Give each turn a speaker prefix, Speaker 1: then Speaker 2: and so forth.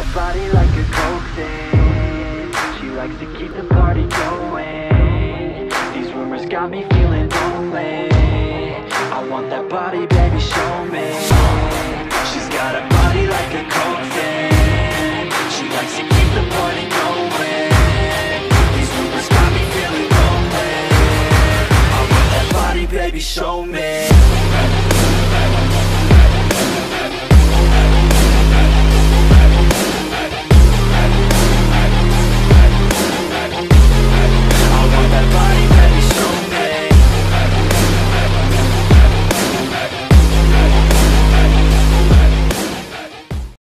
Speaker 1: body like a coke thing. She likes to keep the party going. These rumors got me feeling lonely. I want that body, baby, show me. She's got a body like a coke thing. She likes to keep the party going. These rumors got me feeling lonely. I want that body, baby, show me.